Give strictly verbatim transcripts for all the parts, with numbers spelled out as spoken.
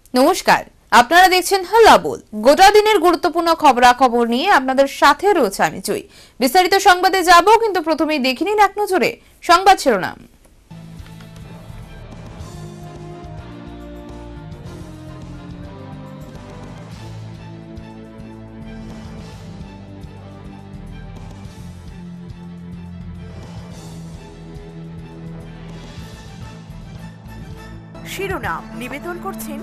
নমস্কার, আপনারা দেখছেন হাল্লা বল। গোটা দিনের গুরুত্বপূর্ণ খবরাখবর নিয়ে আপনাদের সাথে রয়েছে আমি জয়ী। বিস্তারিত সংবাদে যাব, কিন্তু প্রথমেই দেখে নিন এক নজরে সংবাদ শিরোনাম। শিরোনাম নিবেদন করছেন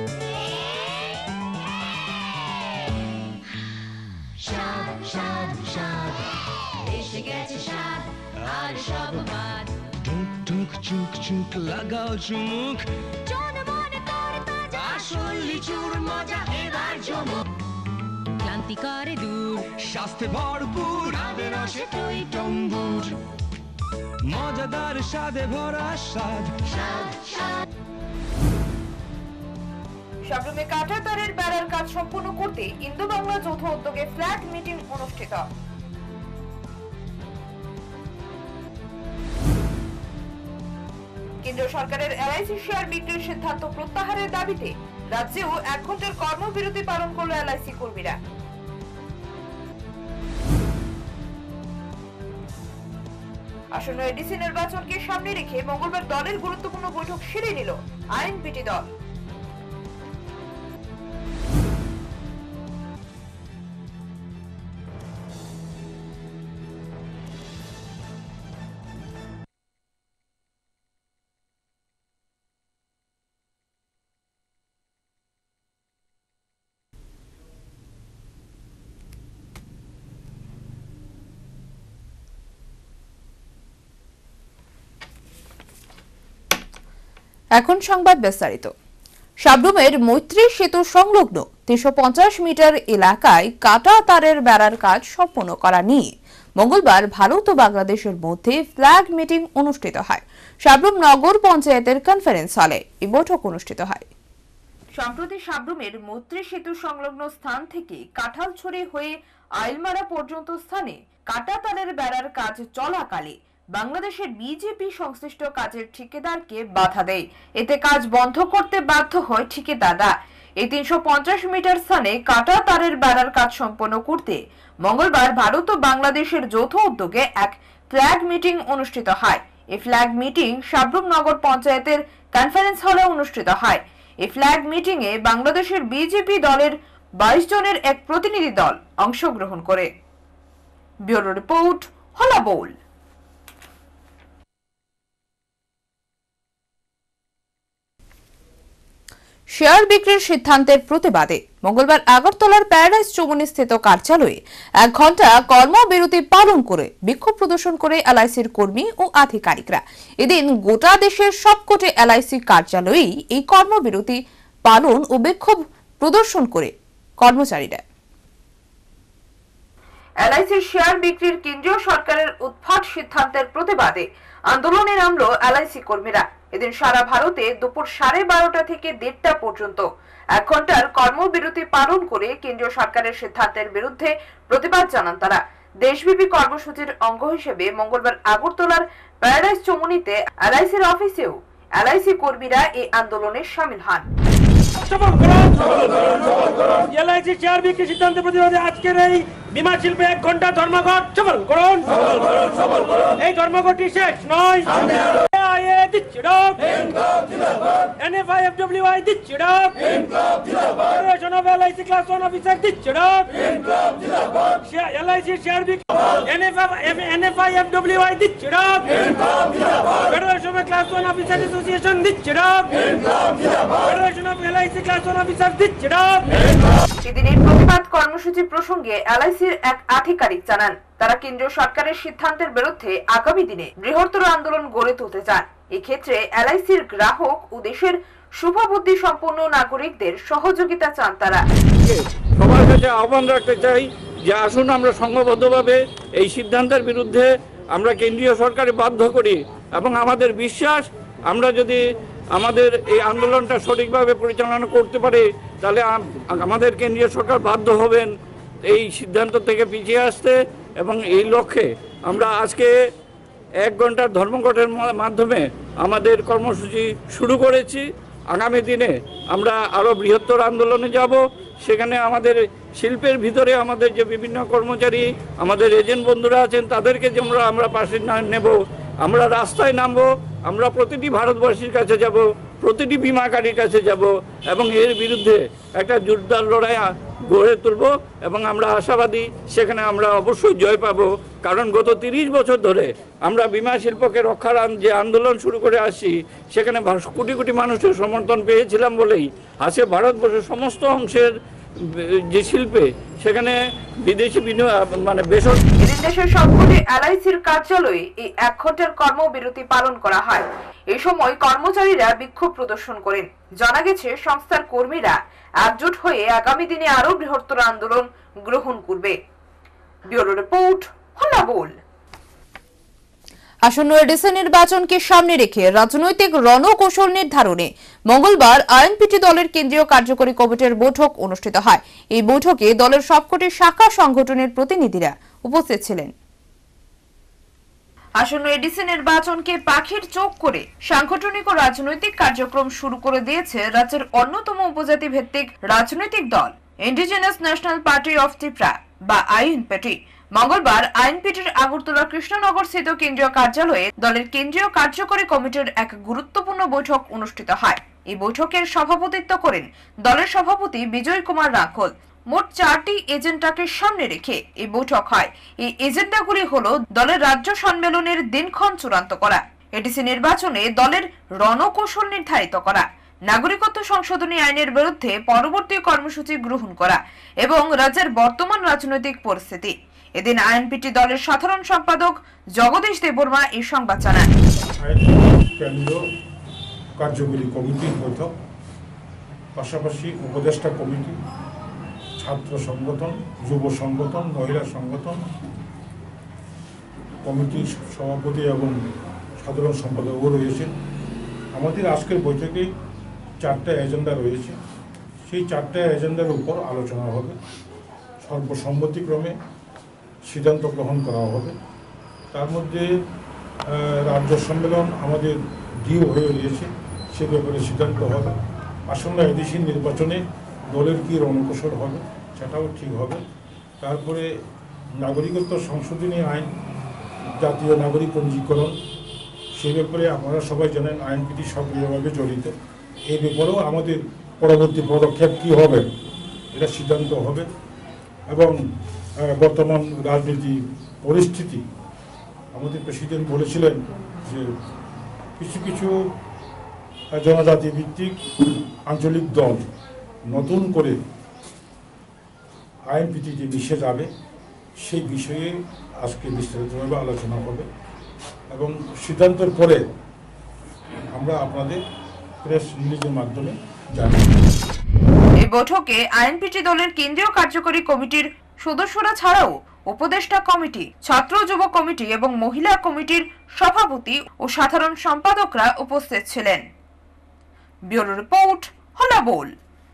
লাগাও চুমুক ক্লান্তি করে দূর, স্বাস্থ্যে ভরপুর, মজাদার স্বাদে ভরা স্বাদ। শাবরুমে কাটা তারের বেড়ার কাজ সম্পূর্ণ করতে ইন্দো বাংলা যৌথ উদ্যোগে ফ্ল্যাগ মিটিং অনুষ্ঠিত। কেন্দ্র সরকারের এলআইসি শেয়ার বিক্রির সিদ্ধান্ত প্রত্যাহারের দাবিতে রাজ্যেও এক ঘন্টার কর্মবিরতি পালন করল এলআইসি কর্মীরা। আসন্ন এডিসি নির্বাচনকে সামনে রেখে মঙ্গলবার দলের গুরুত্বপূর্ণ বৈঠক সেরে নিল আইএনপিটি দল। এখন সংবাদ বিস্তারিত। শাবরুমের মৈত্রী সেতু সংলগ্ন তিনশো পঞ্চাশ মিটার এলাকায় কাটা তারের বেড়ার কাজ সম্পন্ন করা নিয়ে মঙ্গলবার ভারত ও বাংলাদেশের মধ্যে ফ্ল্যাগ মিটিং অনুষ্ঠিত হয়। শাবরুম নগর পঞ্চায়েতের কনফারেন্স হলে এই বৈঠক অনুষ্ঠিত হয়। সম্প্রতি শাবরুমের মৈত্রী সেতু সংলগ্ন স্থান থেকে কাঁঠালছড়ি হয়ে আইলমারা পর্যন্ত স্থানে কাটা তারের বেড়ার কাজ চলাকালে বাংলাদেশের বিজেপি সংশ্লিষ্ট কাজের ঠিকাদারকে বাধা দেয়। এতে কাজ বন্ধ করতে বাধ্য হয় ঠিকাদাররা। এই তিনশো পঞ্চাশ মিটার স্থানে কাটা তারের বেড়ার কাজ সম্পন্ন করতে মঙ্গলবার ভারত ও বাংলাদেশের যৌথ উদ্যোগে এক ফ্ল্যাগ মিটিং অনুষ্ঠিত হয়। এই ফ্ল্যাগ মিটিং শাবরুম নগর পঞ্চায়েতের কনফারেন্স হলে অনুষ্ঠিত হয়। এই ফ্ল্যাগ মিটিং এ বাংলাদেশের বিজেপি দলের বাইশ জনের এক প্রতিনিধি দল অংশগ্রহণ করে। ব্যুরো রিপোর্ট, হাল্লা বল। শেয়ার বিক্রির সিদ্ধান্তের প্রতিবাদে মঙ্গলবার আগরতলার প্যারাডাইস চৌমুহনী স্থিত কার্যালয়ে এক ঘন্টা কর্মবিরতি পালন করে বিক্ষোভ প্রদর্শন করে এলআইসির কর্মী ও আধিকারিকরা। এদিন গোটা দেশের সবকটি এলআইসি কার্যালয়েই এই কর্মবিরতি পালন ও বিক্ষোভ প্রদর্শন করে কর্মচারীরা। এলআইসির শেয়ার বিক্রির কেন্দ্রীয় সরকারের উদ্ভট সিদ্ধান্তের প্রতিবাদে আন্দোলনে নামলো এলআইসি কর্মীরা। এদিন সারা ভারতে দুপুর সাড়ে বারোটা থেকে দেড়টা পর্যন্ত এক ঘন্টার কর্মবিরতি পালন করে কেন্দ্রীয় সরকারের সিদ্ধান্তের বিরুদ্ধে প্রতিবাদ জানান তারা। দেশব্যাপী কর্মসূচির অঙ্গ হিসেবে মঙ্গলবার আগরতলার প্যারাডাইস চৌমুহনীতে এলআইসির অফিসেও এলআইসি কর্মীরা এই আন্দোলনে শামিল হন। এলআইসি শেয়ার বিক্রি সিদ্ধান্তের প্রতিবাদে আজকের এই বিমা শিল্পে এক ঘন্টা ধর্মঘট সফল করুন। এই ধর্মঘটটি শেষ নয়। এনএফআইএফডব্লিউআই দিচ্ছে ডাক, federation of LIC class one officer দিচ্ছে ডাক, এলআইসি শেয়ার বিক্রি এনএফআইএফডব্লিউআই দিচ্ছে ডাক, federation of class one officer association দিচ্ছে ডাক, federation of LIC class one officer দিচ্ছে ডাক। সেদিনের প্রতিবাদ কর্মসূচি প্রসঙ্গে এলআইসির এক আধিকারিক জানান, তারা কেন্দ্রীয় সরকারের সিদ্ধান্তের বিরুদ্ধে আগামী দিনে বৃহত্তর আন্দোলন গড়ে তুলতে চান। এক্ষেত্রে এলআইসির গ্রাহক ও দেশের শুভবুদ্ধি সম্পন্ন নাগরিকদের সহযোগিতা চান তারা। সবার কাছে আহ্বান রাখতে চাই যে আসুন আমরা সংঘবদ্ধভাবে এই সিদ্ধান্তের বিরুদ্ধে আমরা কেন্দ্রীয় সরকারে বাধ্য করি, এবং আমাদের বিশ্বাস আমরা যদি আমাদের এই আন্দোলনটা সঠিকভাবে পরিচালনা করতে পারি তাহলে আমাদের কেন্দ্রীয় সরকার বাধ্য হবেন এই সিদ্ধান্ত থেকে পিছিয়ে আসতে, এবং এই লক্ষ্যে আমরা আজকে এক ঘন্টার ধর্মঘটের মাধ্যমে আমাদের কর্মসূচি শুরু করেছি। আগামী দিনে আমরা আরও বৃহত্তর আন্দোলনে যাব। সেখানে আমাদের শিল্পের ভিতরে আমাদের যে বিভিন্ন কর্মচারী, আমাদের এজেন্ট বন্ধুরা আছেন, তাদেরকে যে আমরা আমরা পাশে নেব, আমরা রাস্তায় নামবো, আমরা প্রতিটি ভারতবাসীর কাছে যাব, প্রতিটি বিমাকারীর কাছে যাব এবং এর বিরুদ্ধে একটা জোরদার লড়াই গড়ে তুলব এবং আমরা আশাবাদী সেখানে আমরা অবশ্যই জয় পাব। কারণ গত তিরিশ বছর ধরে আমরা বিমা শিল্পকে রক্ষার যে আন্দোলন শুরু করে আসছি, সেখানে কোটি কোটি মানুষের সমর্থন পেয়েছিলাম বলেই আছে ভারতবর্ষের সমস্ত অংশের যে শিল্পে সেখানে বিদেশি বিনিয়োগ মানে বেসরকারি এদিন দেশের সবকটি এলআইসির কার্যালয়ে এই এক ঘন্টার কর্মবিরতি পালন করা হয়। এই সময় কর্মচারীরা বিক্ষোভ প্রদর্শন করেন। জানা গেছে সংস্থার কর্মীরা একজোট হয়ে আগামী দিনে আরো বৃহত্তর আন্দোলন গ্রহণ করবে। ব্যুরো রিপোর্ট, হলা বল। আসন্ন এডিসি নির্বাচনকে সামনে রেখে রাজনৈতিক রণকৌশল নির্ধারণে মঙ্গলবার আইএনপিটি দলের কেন্দ্রীয় কার্যকরী কমিটির বৈঠক অনুষ্ঠিত হয়। এই বৈঠকে দলের সবকটি শাখা সংগঠনের প্রতিনিধিরা উপস্থিত ছিলেন। আসন্ন এডিসি নির্বাচনকে পাখির চোখ করে সাংগঠনিক ও রাজনৈতিক কার্যক্রম শুরু করে দিয়েছে রাজ্যের অন্যতম উপজাতি ভিত্তিক রাজনৈতিক দল indigenous national party of Tripura বা আইএনপিটি। মঙ্গলবার আইএনপিটির আগরতলা কৃষ্ণনগর স্থিত কেন্দ্রীয় কার্যালয়ে দলের কেন্দ্রীয় কার্যকরী কমিটির এক গুরুত্বপূর্ণ বৈঠক অনুষ্ঠিত হয়। এই বৈঠকের সভাপতিত্ব করেন দলের সভাপতি বিজয় কুমার রাখল। মোট চারটি এজেন্ডাকে সামনে রেখে এই বৈঠক হয়। এই এজেন্ডাগুলি হলো দলের রাজ্য সম্মেলনের দিনক্ষণ চূড়ান্ত করা, এডিসি নির্বাচনে দলের রণকৌশল নির্ধারিত করা, নাগরিকত্ব সংশোধনী আইনের বিরুদ্ধে পরবর্তী কর্মসূচি গ্রহণ করা এবং রাজ্যের বর্তমান রাজনৈতিক পরিস্থিতি। এদিন আইএনপিটি দলের সাধারণ সম্পাদক জগদীশ দেববর্মা এই সংবাদ জানান। কেন্দ্রীয় কার্যকরী কমিটির বৈঠক, পাশাপাশি উপদেষ্টা কমিটি, ছাত্র সংগঠন, যুব সংগঠন, মহিলা সংগঠন, কমিটির সভাপতি এবং সাধারণ সম্পাদকও রয়েছেন। আমাদের আজকের বৈঠকে চারটা এজেন্ডা রয়েছে। সেই চারটা এজেন্ডার উপর আলোচনা হবে, সর্বসম্মতিক্রমে সিদ্ধান্ত গ্রহণ করা হবে। তার মধ্যে রাজ্য সম্মেলন আমাদের ডিউ হয়ে রয়েছে, সে ব্যাপারে সিদ্ধান্ত হবে। আসন্ন এডিসি নির্বাচনে দলের কী রণকৌশল হবে সেটাও ঠিক হবে। তারপরে নাগরিকত্ব সংশোধনী আইন, জাতীয় নাগরিক পঞ্জীকরণ, সে ব্যাপারে আপনারা সবাই জানেন আইএনপিটি সক্রিয়ভাবে জড়িত। এই ব্যাপারেও আমাদের পরবর্তী পদক্ষেপ কী হবে এটা সিদ্ধান্ত হবে। এবং বর্তমান রাজনীতি পরিস্থিতি, আমাদের প্রেসিডেন্ট বলেছিলেন যে কিছু কিছু জনজাতি ভিত্তিক আঞ্চলিক দল নতুন করে আইএনপিটিতে মিশে যাবে, সেই বিষয়ে আজকে বিস্তারিতভাবে আলোচনা হবে এবং সিদ্ধান্তের পরে আমরা আপনাদের প্রেস রিলিজের মাধ্যমে জানাব। এই বৈঠকে আইএনপিটি দলের কেন্দ্রীয় কার্যকরী কমিটির সদস্যরা ছাড়াও উপদেষ্টা কমিটি, ছাত্র যুব কমিটি এবং মহিলা কমিটির সভাপতি ও সাধারণ সম্পাদকরা উপস্থিত ছিলেন। ব্যুরো রিপোর্ট, হলা বল।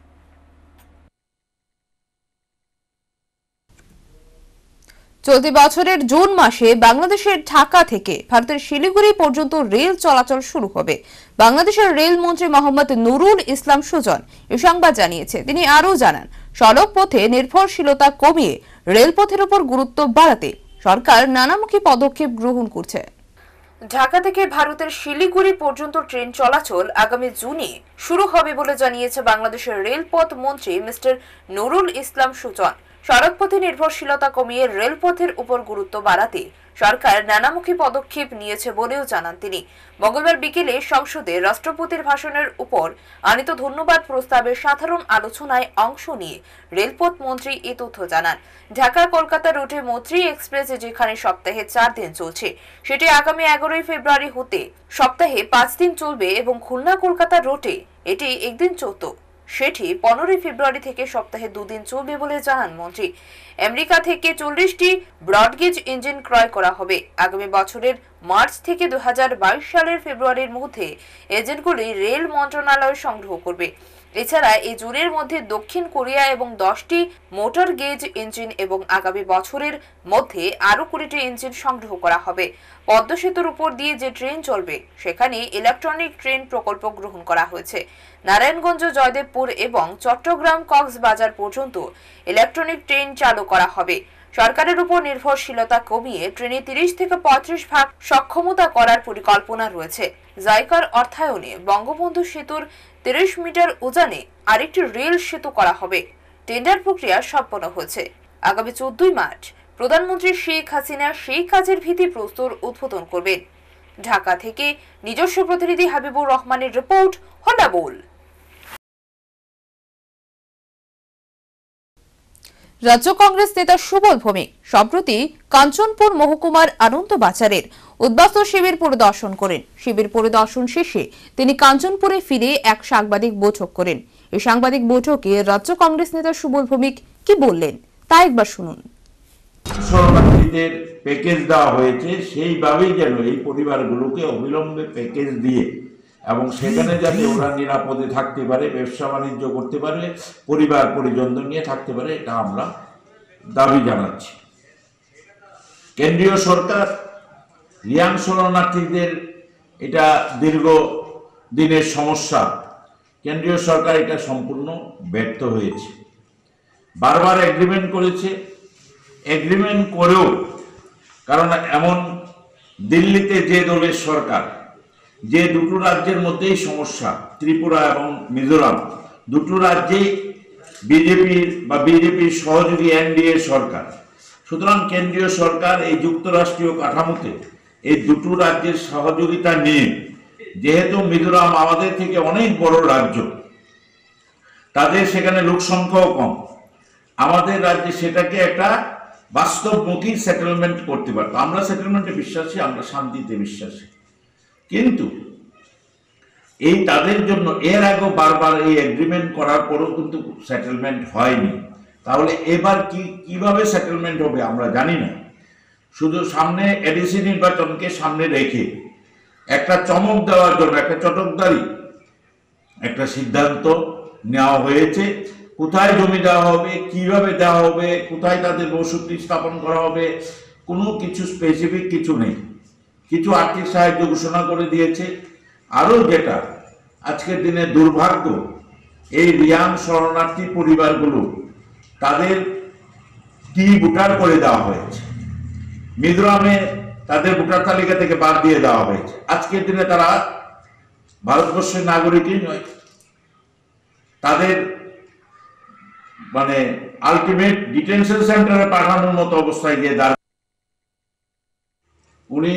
চলতি বছরের জুন মাসে বাংলাদেশের ঢাকা থেকে ভারতের শিলিগুড়ি পর্যন্ত রেল চলাচল শুরু হবে। বাংলাদেশের রেল মন্ত্রী মোহাম্মদ নুরুল ইসলাম সুজন এই সংবাদ জানিয়েছে। তিনি আরও জানান, সড়ক পথে নির্ভরশীলতা কমিয়ে রেলপথের উপর গুরুত্ব বাড়াতে সরকার নানামুখী পদক্ষেপ গ্রহণ করছে। ঢাকা থেকে ভারতের শিলিগুড়ি পর্যন্ত ট্রেন চলাচল আগামী জুনে শুরু হবে বলে জানিয়েছে বাংলাদেশের রেলপথ মন্ত্রী মিস্টার নুরুল ইসলাম সুজন। সড়কপথে নির্ভরশীলতা কমিয়ে রেলপথের উপর গুরুত্ব বাড়াতে সরকার নানামুখী পদক্ষেপ নিয়েছে বলেও জানান তিনি। মঙ্গলবার বিকেলে সংসদে রাষ্ট্রপতির ভাষণের উপর আনিত ধন্যবাদ প্রস্তাবের সাধারণ আলোচনায় অংশ নিয়ে রেলপথ মন্ত্রী এ তথ্য জানান। ঢাকা কলকাতা রুটে মৈত্রী এক্সপ্রেস যেখানে সপ্তাহে চার দিন চলছে, সেটি আগামী এগারোই ফেব্রুয়ারি হতে সপ্তাহে পাঁচ দিন চলবে এবং খুলনা কলকাতা রুটে এটি একদিন চলত, সেটি পনেরোই ফেব্রুয়ারি থেকে সপ্তাহে দুদিন চলবে বলে জানান মন্ত্রী। আমেরিকা থেকে চল্লিশটি ব্রডগেজ ইঞ্জিন ক্রয় করা হবে। আগামী বছরের মার্চ থেকে দুই হাজার বাইশ সালের ফেব্রুয়ারির মধ্যে ইঞ্জিনগুলি রেল মন্ত্রণালয় সংগ্রহ করবে। এছাড়া এই জুনের মধ্যে দক্ষিণ কোরিয়া এবং দশটি মোটর গেজ ইঞ্জিন এবং আগামী বছরের মধ্যে আরও কুড়িটি ইঞ্জিন সংগ্রহ করা হবে। পদ্ম সেতুর উপর দিয়ে যে ট্রেন চলবে সেখানে ইলেকট্রনিক ট্রেন প্রকল্প গ্রহণ করা হয়েছে। নারায়ণগঞ্জ, জয়দেবপুর এবং চট্টগ্রাম কক্সবাজার পর্যন্ত ইলেকট্রনিক ট্রেন চালু করা হবে। সরকারের উপর নির্ভরশীলতা কমিয়ে ট্রেনে তিরিশ থেকে পঁয়ত্রিশ ভাগ সক্ষমতা করার পরিকল্পনা রয়েছে। জাইকার অর্থায়নে বঙ্গবন্ধু সেতুর তিরিশ মিটার উজানে আরেকটি রেল সেতু করা হবে। টেন্ডার প্রক্রিয়া সম্পন্ন হয়েছে। আগামী চোদ্দই মার্চ প্রধানমন্ত্রী শেখ হাসিনা সেই কাজের ভিত্তিপ্রস্তর উদ্বোধন করবেন। ঢাকা থেকে নিজস্ব প্রতিনিধি হাবিবুর রহমানের রিপোর্ট, হন্ডা বোল। রাজ্য কংগ্রেস নেতা সুবল ভৌমিক সম্প্রতি কাঞ্চনপুর মহকুমার আনন্দ বাজারের উদ্বাস্তু শিবির পরিদর্শন করেন। শিবির পরিদর্শন শেষে তিনি কাঞ্চনপুরে ফিরে এক সাংবাদিক বৈঠক করেন। এই সাংবাদিক বৈঠকে রাজ্য কংগ্রেস নেতা সুবল ভৌমিক কি বললেন তা একবার শুনুন। শরণার্থীদের প্যাকেজ দেওয়া হয়েছে, সেইভাবেই যেন এই পরিবারগুলোকে অবিলম্বে প্যাকেজ দিয়ে এবং সেখানে যাতে ওরা নিরাপদে থাকতে পারে, ব্যবসা বাণিজ্য করতে পারে, পরিবার পরিজন নিয়ে থাকতে পারে, এটা আমরা দাবি জানাচ্ছি। কেন্দ্রীয় সরকার রিয়াং শরণার্থীদের এটা দীর্ঘ দিনের সমস্যা, কেন্দ্রীয় সরকার এটা সম্পূর্ণ ব্যর্থ হয়েছে। বারবার এগ্রিমেন্ট করেছে, এগ্রিমেন্ট করেও কারণ এমন দিল্লিতে যে দলের সরকার, যে দুটো রাজ্যের মধ্যেই সমস্যা, ত্রিপুরা এবং মিজোরাম, দুটো রাজ্যেই বিজেপির বা বিজেপির সহযোগী এনডিএ সরকার। সুতরাং কেন্দ্রীয় সরকার এই যুক্তরাষ্ট্রীয় কাঠামোতে এই দুটো রাজ্যের সহযোগিতা নিয়ে, যেহেতু মিজোরাম আমাদের থেকে অনেক বড় রাজ্য, তাদের সেখানে লোক সংখ্যাও কম, আমাদের রাজ্যে সেটাকে একটা বাস্তবমুখী সেটেলমেন্ট করতে পারত। আমরা সেটেলমেন্টে বিশ্বাসী, আমরা শান্তিতে বিশ্বাসী, কিন্তু এই তাদের জন্য এর আগেও বারবার এই এগ্রিমেন্ট করার পরও কিন্তু সেটেলমেন্ট হয়নি। তাহলে এবার কি কিভাবে সেটেলমেন্ট হবে আমরা জানি না। শুধু সামনে এডিসি নির্বাচনকে সামনে রেখে একটা চমক দেওয়ার জন্য একটা চটকদারি একটা সিদ্ধান্ত নেওয়া হয়েছে। কোথায় জমি দেওয়া হবে, কিভাবে দেওয়া হবে, কোথায় তাদের বসতি স্থাপন করা হবে, কোনো কিছু স্পেসিফিক কিছু নেই। কিছু আর্থিক সাহায্য ঘোষণা করে দিয়েছে। আরও যেটা আজকের দিনে দুর্ভাগ্য, এই রিয়াং শরণার্থী পরিবারগুলো তাদের কি ভোটার করে দেওয়া হয়েছে, মিজোরামে তাদের ভোটার তালিকা থেকে বাদ দিয়ে দেওয়া হয়েছে। আজকের দিনে তারা ভারতবর্ষের নাগরিকই নয়, তাদের মানে আলটিমেট ডিটেনশন সেন্টারে পাঠানোর মতো অবস্থায় গিয়ে দাঁড়ায়। উনি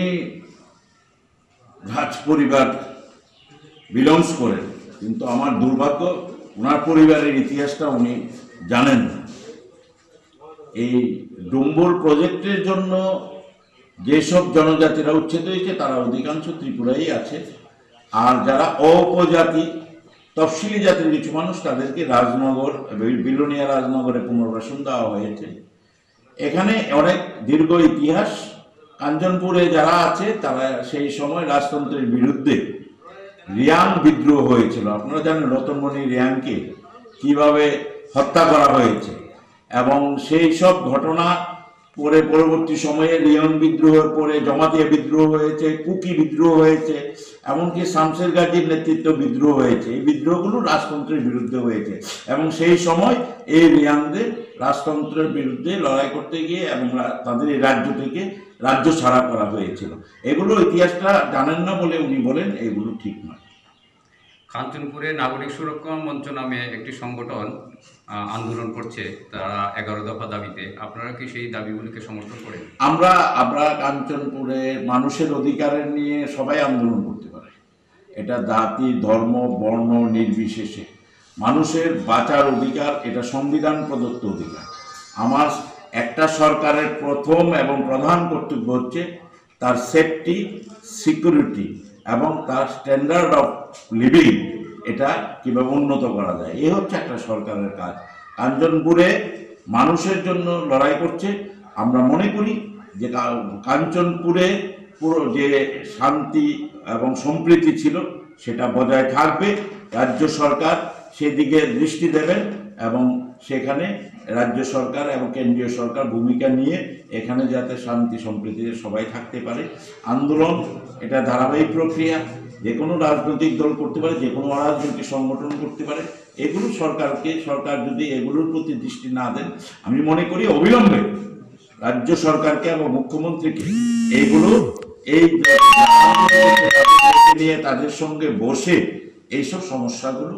রাজ পরিবার বিলংস করেন, কিন্তু আমার দুর্ভাগ্য ওনার পরিবারের ইতিহাসটা উনি জানেন না। এই ডুম্বুর প্রজেক্টের জন্য যেসব জনজাতিরা উচ্ছেদ হয়েছে তারা অধিকাংশ ত্রিপুরাই আছে, আর যারা অপজাতি তফসিলি জাতির কিছু মানুষ তাদেরকে রাজনগর, বিলোনিয়া রাজনগরে পুনর্বাসন দেওয়া হয়েছে। এখানে অনেক দীর্ঘ ইতিহাস। কাঞ্চনপুরে যারা আছে তারা সেই সময় রাজতন্ত্রের বিরুদ্ধে রিয়াং বিদ্রোহ হয়েছিল। আপনারা জানেন রতনমণি রিয়াংকে কিভাবে হত্যা করা হয়েছে, এবং সেই সব ঘটনা পরে পরবর্তী সময়ে রিয়াং বিদ্রোহের পরে জমাতিয়া বিদ্রোহ হয়েছে, কুকি বিদ্রোহ হয়েছে, এমনকি শামসের গাজীর নেতৃত্ব বিদ্রোহ হয়েছে। এই বিদ্রোহগুলো রাজতন্ত্রের বিরুদ্ধে হয়েছে, এবং সেই সময় এই রিয়াংদের রাজতন্ত্রের বিরুদ্ধে লড়াই করতে গিয়ে এবং তাদের এই রাজ্য থেকে রাজ্য ছাড়া করা হয়েছিল। এগুলো ইতিহাসটা জানেন না বলে উনি বলেন এগুলো ঠিক নয়। কাঞ্চনপুরে নাগরিক সুরক্ষা মঞ্চ নামে একটি সংগঠন আন্দোলন করছে, তারা এগারো দফা দাবিতে। আপনারা কি সেই দাবিগুলিকে সমর্থন করেন? আমরা আমরা কাঞ্চনপুরে মানুষের অধিকারের নিয়ে সবাই আন্দোলন করতে পারে, এটা জাতি ধর্ম বর্ণ নির্বিশেষে মানুষের বাঁচার অধিকার, এটা সংবিধান প্রদত্ত অধিকার। আমার একটা সরকারের প্রথম এবং প্রধান কর্তব্য হচ্ছে তার সেফটি, সিকিউরিটি এবং তার স্ট্যান্ডার্ড অফ লিভিং এটা কিভাবে উন্নত করা যায়, এই হচ্ছে একটা সরকারের কাজ। কাঞ্চনপুরে মানুষের জন্য লড়াই করছে। আমরা মনে করি যে কাঞ্চনপুরে পুরো যে শান্তি এবং সম্প্রীতি ছিল সেটা বজায় থাকবে। রাজ্য সরকার সেদিকে দৃষ্টি দেবেন এবং সেখানে রাজ্য সরকার এবং কেন্দ্রীয় সরকার ভূমিকা নিয়ে এখানে যাতে শান্তি সম্প্রীতিতে সবাই থাকতে পারে। আন্দোলন এটা ধারাবাহিক প্রক্রিয়া, যে কোনো রাজনৈতিক দল করতে পারে, যে কোনো অরাজনৈতিক সংগঠন করতে পারে। এগুলো সরকারকে, সরকার যদি এগুলোর প্রতি দৃষ্টি না দেন, আমি মনে করি অবিলম্বে রাজ্য সরকারকে এবং মুখ্যমন্ত্রীকে এইগুলো এই নিয়ে তাদের সঙ্গে বসে এইসব সমস্যাগুলো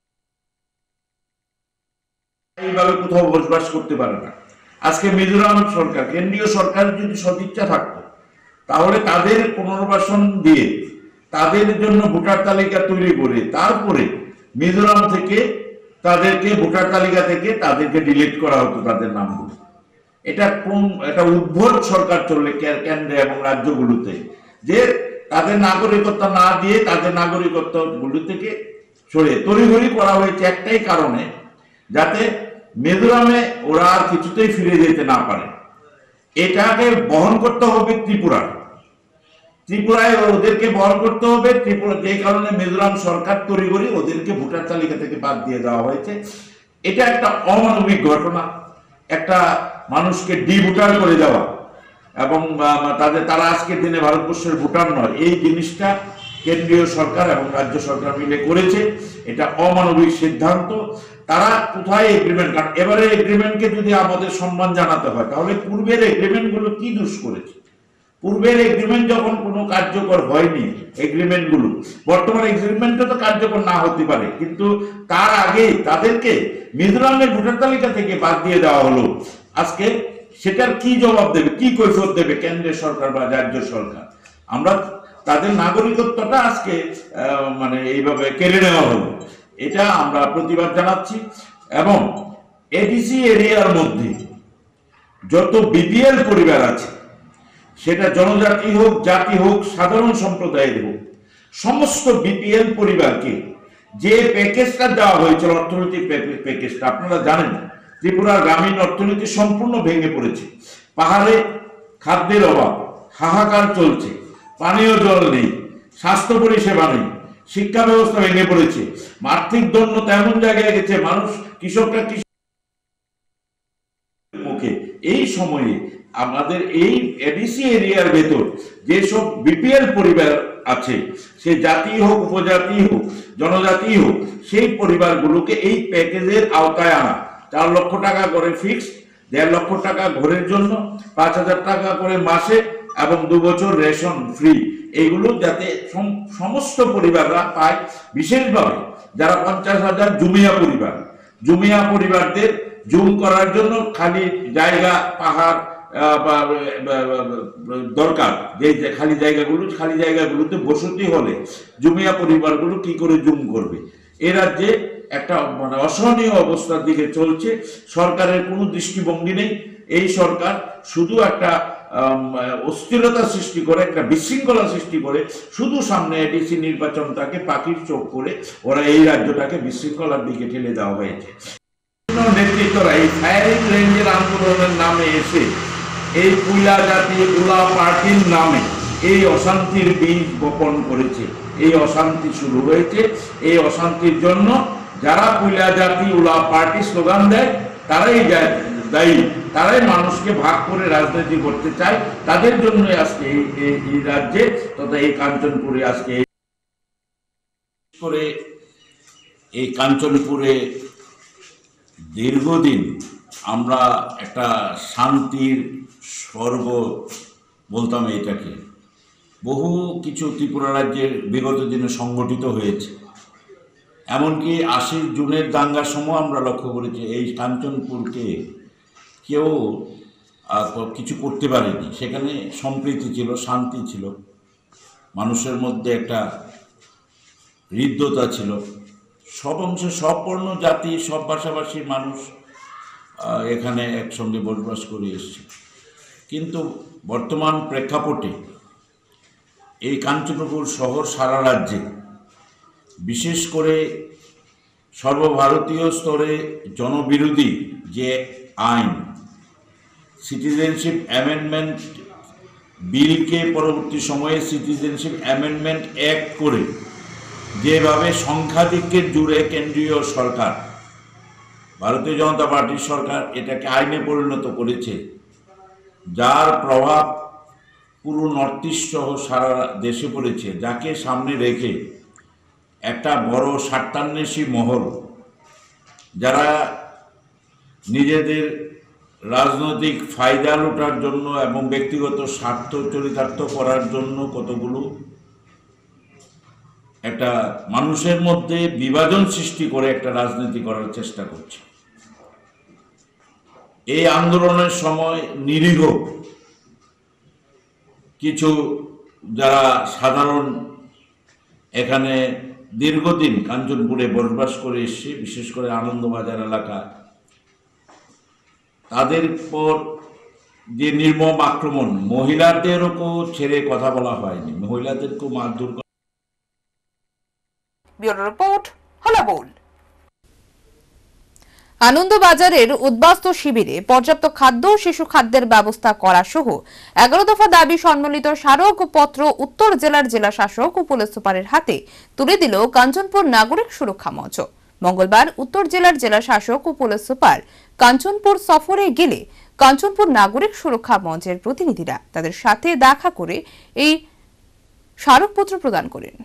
এইভাবে কোথাও বসবাস করতে পারে না। আজকে মিজোরাম সরকার, কেন্দ্রীয় সরকার যদি সদিচ্ছা থাকতো তাহলে তাদের পুনর্বাসন দিয়ে তাদের জন্য ভোটার তালিকা তৈরি করে তারপরে মিজোরাম থেকে তাদেরকে ভোটার তালিকা থেকে তাদেরকে ডিলিট করা হতো তাদের নামগুলো। এটা কোন এটা উদ্ভট সরকার চললে কেন্দ্রে এবং রাজ্যগুলোতে, যে তাদের নাগরিকত্ব না দিয়ে তাদের নাগরিকত্ব গুলো থেকে সরে তড়িঘড়ি করা হয়েছে একটাই কারণে, যাতে মিজোরামে ওরা আর কিছুতেই ফিরে যেতে না পারে। এটাকে বহন করতে হবে ত্রিপুরা, ত্রিপুরায় ওদেরকে বহন করতে হবে ত্রিপুরা, যে কারণে মিজোরাম সরকার তড়িঘড়ি ওদেরকে ভোটার তালিকা থেকে বাদ দিয়ে দেওয়া হয়েছে। এটা একটা অমানবিক ঘটনা, একটা মানুষকে ডিভোটার করে দেওয়া এবং তাদের তারা আজকের দিনে ভারতবর্ষের ভোটার নয়, এই জিনিসটা কেন্দ্রীয় সরকার এবং রাজ্য সরকার মিলে করেছে। এটা অমানবিক সিদ্ধান্ত। তারা কোথায় এগ্রিমেন্ট, কারণ এবারে এগ্রিমেন্টকে যদি আমাদের সম্মান জানাতে হয় তাহলে পূর্বের এগ্রিমেন্ট গুলো কি দোষ করেছে? পূর্বের এগ্রিমেন্ট যখন কোনো কার্যকর হয়নি, এগ্রিমেন্ট গুলো বর্তমান এগ্রিমেন্টও তো কার্যকর না হতে পারে, কিন্তু তার আগে তাদেরকে মিজোরামের ভোটার তালিকা থেকে বাদ দিয়ে দেওয়া হলো। আজকে সেটার কি জবাব দেবে, কি কৈফিয়ত দেবে কেন্দ্রের সরকার বা রাজ্য সরকার? আমরা তাদের নাগরিকত্বটা আজকে মানে এইভাবে কেড়ে নেওয়া হলো, এটা আমরা প্রতিবাদ জানাচ্ছি। এবং এডিসি এরিয়ার মধ্যে যত বিপিএল পরিবার আছে, সেটা জনজাতি হোক, জাতি হোক, সাধারণ সম্প্রদায়ের হোক, সমস্ত বিপিএল পরিবারকে যে প্যাকেজটা দেওয়া হয়েছিল, অর্থনৈতিক প্যাকেজটা আপনারা জানেন, ত্রিপুরার গ্রামীণ অর্থনীতি সম্পূর্ণ ভেঙে পড়েছে। পাহাড়ে খাদ্যের অভাব, হাহাকার চলছে, পানীয় জল নেই, স্বাস্থ্য পরিষেবা নেই, শিক্ষা ব্যবস্থা ভেঙে পড়েছে, আর্থিক দৈন্যতা এমন জায়গায় গেছে, মানুষ কৃষকরা কৃষক মুখে। এই সময়ে আমাদের এই এডিসি এরিয়ার ভেতর যেসব বিপিএল পরিবার আছে, সে জাতি হোক, উপজাতি হোক, জনজাতি হোক, সেই পরিবারগুলোকে এই প্যাকেজের আওতায় আনা। চার লক্ষ টাকা করে ফিক্সড, দেড় লক্ষ টাকা ঘরের জন্য, পাঁচ হাজার টাকা করে মাসে এবং দু বছর রেশন ফ্রি, এইগুলো যাতে সমস্ত পরিবাররা পায়। বিশেষভাবে যারা পঞ্চাশ হাজার জুমিয়া পরিবার, জুমিয়া পরিবারদের জুম করার জন্য খালি জায়গা, পাহাড় দরকার, যে খালি জায়গাগুলো খালি জায়গাগুলোতে বসতি হলে জুমিয়া পরিবারগুলো কি করে জুম করবে? এ রাজ্যে একটা মানে অসহনীয় অবস্থার দিকে চলছে। সরকারের কোনো দৃষ্টিভঙ্গি নেই। এই সরকার শুধু একটা অস্থিরতা সৃষ্টি করে, একটা বিশৃঙ্খলা সৃষ্টি করে, শুধু সামনে এডিসি নির্বাচনটাকে পাখির চোখ করে ওরা এই রাজ্যটাকে বিশৃঙ্খলার দিকে ঠেলে দেওয়া হয়েছে। নেতৃত্বরা এই ফায়ারিং রেঞ্জের আন্দোলনের নামে এসে এই কুইলা জাতি উলা পার্টির নামে এই অশান্তির বীজ বপন করেছে। এই অশান্তি শুরু হয়েছে। এই অশান্তির জন্য যারা কুইলা জাতি উলা পার্টি স্লোগান দেয় তারাই দায়ী, তারাই মানুষকে ভাগ করে রাজনীতি করতে চায়। তাদের জন্য আজকে এই রাজ্যে তথা এই কাঞ্চনপুরে আজকে করে এই কাঞ্চনপুরে দীর্ঘদিন আমরা একটা শান্তির স্বর্গ বলতাম এটাকে। বহু কিছু ত্রিপুরা রাজ্যের বিগত দিনে সংগঠিত হয়েছে। এমনকি আশি জুনের দাঙ্গার সময় আমরা লক্ষ্য করেছি এই কাঞ্চনপুরকে কেউ কিছু করতে পারেনি। সেখানে সম্প্রীতি ছিল, শান্তি ছিল, মানুষের মধ্যে একটা হৃদ্যতা ছিল। সব অংশে, সব বর্ণ, জাতি, সব ভাষাভাষীর মানুষ এখানে একসঙ্গে বসবাস করে এসছে। কিন্তু বর্তমান প্রেক্ষাপটে এই কাঞ্চনপুর শহর সারা রাজ্যে, বিশেষ করে সর্বভারতীয় স্তরে জনবিরোধী যে আইন সিটিজেনশিপ অ্যামেন্ডমেন্ট বিলকে পরবর্তী সময়ে সিটিজেনশিপ অ্যামেন্ডমেন্ট অ্যাক্ট করে যেভাবে সংখ্যাধিক্যের জুড়ে কেন্দ্রীয় সরকার ভারতীয় জনতা পার্টির সরকার এটাকে আইনে পরিণত করেছে, যার প্রভাব পুরো নর্থ ইস্ট সহ সারা দেশে পড়েছে, যাকে সামনে রেখে একটা বড় স্বার্থান্বেষী মহল যারা নিজেদের রাজনৈতিক ফায়দা লুটার জন্য এবং ব্যক্তিগত স্বার্থ চরিতার্থ করার জন্য কতগুলো একটা মানুষের মধ্যে বিভাজন সৃষ্টি করে একটা রাজনীতি করার চেষ্টা করছে। এই আন্দোলনের সময় নিরীহ কিছু যারা সাধারণ এখানে দীর্ঘদিন কাঞ্চনপুরে বসবাস করে এসছে, বিশেষ করে আনন্দবাজার এলাকা, তাদের পর যে নির্মম আক্রমণ, মহিলাদেরও ছেড়ে কথা বলা হয়নি, মহিলাদেরকেও মারধর। Bureau report, হলাবোল। আনন্দবাজারের উদ্বাস্তু শিবিরে পর্যাপ্ত খাদ্য ও শিশু খাদ্যের ব্যবস্থা করা সহ এগারো দফা দাবি সম্বলিত স্মারকপত্র উত্তর জেলার জেলা শাসক ও পুলিশ সুপারের হাতে তুলে দিল কাঞ্চনপুর নাগরিক সুরক্ষা মঞ্চ। মঙ্গলবার উত্তর জেলার জেলা শাসক ও পুলিশ সুপার কাঞ্চনপুর সফরে গেলে কাঞ্চনপুর নাগরিক সুরক্ষা মঞ্চের প্রতিনিধিরা তাদের সাথে দেখা করে এই স্মারকপত্র প্রদান করেন।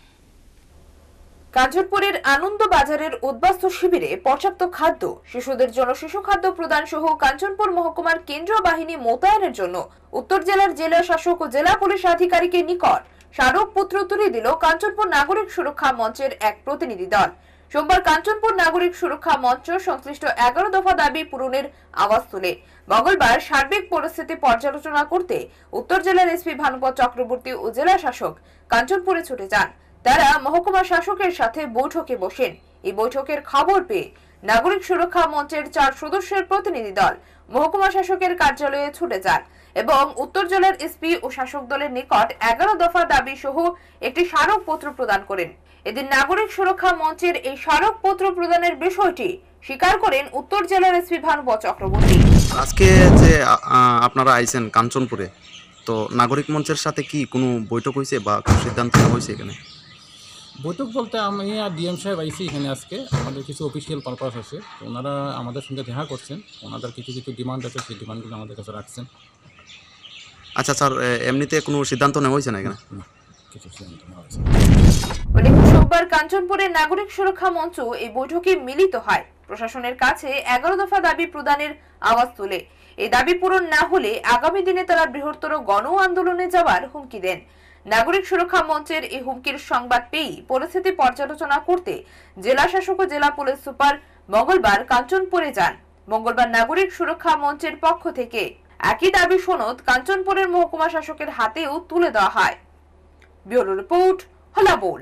কাঞ্চনপুরের আনন্দবাজারের উদ্বাস্তু শিবিরে পর্যাপ্ত খাদ্য, শিশুদের জন্য শিশু খাদ্য প্রদান সহ কাঞ্চনপুর মহকুমার কেন্দ্রীয় বাহিনী মোতায়েনের জন্য উত্তর জেলার জেলা শাসক ও জেলা পুলিশ আধিকারিকের নিকট স্মারকপত্র তুলে দিল কাঞ্চনপুর নাগরিক সুরক্ষা মঞ্চের এক প্রতিনিধি দল। সোমবার কাঞ্চনপুর নাগরিক সুরক্ষা মঞ্চ সংশ্লিষ্ট এগারো দফা দাবি পূরণের আওয়াজ তুলে মঙ্গলবার সার্বিক পরিস্থিতি পর্যালোচনা করতে উত্তর জেলার এসপি ভানুপদ চক্রবর্তী ও জেলা শাসক কাঞ্চনপুরে ছুটে যান। তারা মহকুমা শাসকের সাথে বৈঠকে বসেন। এই বৈঠকের খবর পেয়ে নাগরিক সুরক্ষা মঞ্চের চার সদস্যের প্রতিনিধি দল মহকুমা শাসকের কার্যালয়ে ছুটে যান এবং উত্তর জেলার এসপি ও শাসক দলের নিকট এগারো দফা দাবি সহ একটি স্মারকপত্র প্রদান করেন। এদিন নাগরিক সুরক্ষা মঞ্চের এই স্মারকপত্র প্রদানের বিষয়টি স্বীকার করেন উত্তর জেলার এসপি ভানুপদ চক্রবর্তী। আজকে যে আপনারা আইছেন কাঞ্চনপুরে, তো নাগরিক মঞ্চের সাথে কি কোনো বৈঠক হয়েছে বা কোনো সিদ্ধান্ত হয়েছে? এখানে বৈঠক বলতে আমি আর ডিএম সাহেব আইসি এখানে আজকে, আমাদের কিছু অফিসিয়াল পারপাস আছে, তো ওনারা আমাদের সঙ্গে দেখা করছেন, ওনাদের কিছু কিছু ডিমান্ড আছে, সেই ডিমান্ডগুলো আমাদের কাছে রাখছেন। আচ্ছা স্যার, এমনিতে কোনো সিদ্ধান্ত নেওয়া হয়েছে না এখানে? কিছু সিদ্ধান্ত নেওয়া হয়েছে। সোমবার কাঞ্চনপুরের নাগরিক সুরক্ষা মঞ্চ এই বৈঠকে মিলিত হয়। প্রশাসনের কাছে এগারো দফা দাবি প্রদানের আওয়াজ তুলে এই দাবি পূরণ না হলে আগামী দিনে তারা বৃহত্তর গণ আন্দোলনে যাওয়ার হুমকি দেন। নাগরিক সুরক্ষা মঞ্চের এই হুমকির সংবাদ পেয়ে পরিস্থিতি পর্যালোচনা করতে জেলা শাসক ও জেলা পুলিশ সুপার মঙ্গলবার কাঞ্চনপুরে যান। মঙ্গলবার নাগরিক সুরক্ষা মঞ্চের পক্ষ থেকে একই দাবি সনদ কাঞ্চনপুরের মহকুমা শাসকের হাতেও তুলে দেওয়া হয়। ব্যুরো রিপোর্ট, হলাবোল।